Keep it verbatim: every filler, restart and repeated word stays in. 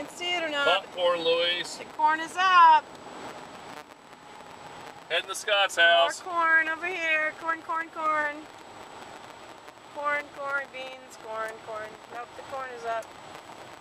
can see it or not. Popcorn, Louise. The corn is up. Heading to Scott's house. More corn over here. Corn, corn, corn. Corn, corn, beans, corn, corn. Nope, the corn is up.